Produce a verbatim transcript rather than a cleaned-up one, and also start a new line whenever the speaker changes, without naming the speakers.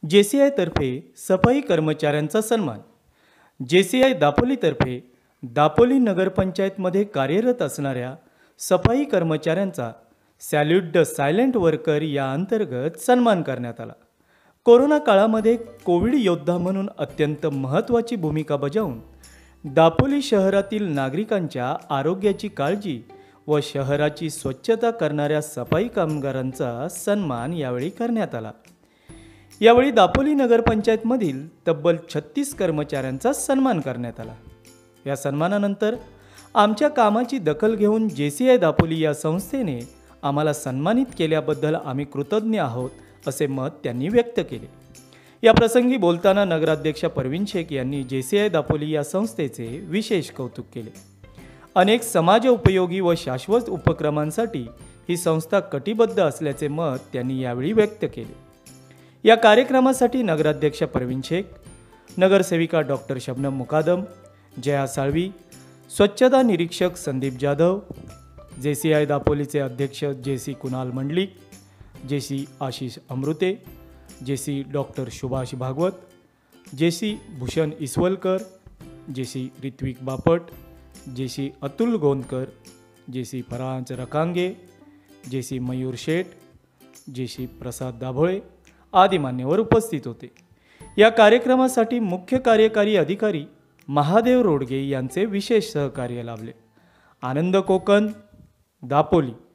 जे सी आयतर्फे सफाई कर्मचाऱ्यांचा सन्मान. जे सी आय दापोलीतर्फे दापोली नगरपंचायतमध्ये कार्यरत असणाऱ्या सफाई कर्मचाऱ्यांचा सॅल्यूट द सायलेंट वर्कर या अंतर्गत सन्मान करण्यात आला. कोरोना काळामध्ये कोविड योद्धा म्हणून अत्यंत महत्त्वाची भूमिका बजावून दापोली शहरातील नागरिकांच्या आरोग्याची काळजी व शहराची स्वच्छता करणाऱ्या सफाई कामगारांचा सन्मान यावेळी करण्यात आला. यावेळी दापोली नगरपंचायतमधील तब्बल छत्तीस कर्मचाऱ्यांचा सन्मान करण्यात आला. या सन्मानानंतर आमच्या कामाची दखल घेऊन जे सी आय दापोली या संस्थेने आम्हाला सन्मानित केल्याबद्दल आम्ही कृतज्ञ आहोत असे मत त्यांनी व्यक्त केले. या प्रसंगी बोलताना नगराध्यक्षा परवीन शेख यांनी जे सी आय दापोली या संस्थेचे विशेष कौतुक केले. अनेक समाजोपयोगी व शाश्वत उपक्रमांसाठी ही संस्था कटिबद्ध असल्याचे मत त्यांनी यावेळी व्यक्त केले. या कार्यक्रमासाठी नगराध्यक्षा परवीन शेख, नगरसेविका डॉक्टर शबनम मुकादम, जया साळवी, स्वच्छता निरीक्षक संदीप जाधव, जे सी आय दापोलीचे अध्यक्ष जे सी कुणाल मंडलिक, जे सी आशिष अमृते, जे सी डॉक्टर सुभाष भागवत, जे सी भूषण इसवलकर, जे सी ऋत्विक बापट, जे सी अतुल गोंदकर, जे सी फरांज रकांगे, जे सी मयूर शेठ, जे सी प्रसाद दाभोळे आदी मान्यवर उपस्थित होते. या कार्यक्रमासाठी मुख्य कार्यकारी अधिकारी महादेव रोडगे यांचे विशेष सहकार्य लाभले. आनंद कोकण, दापोली.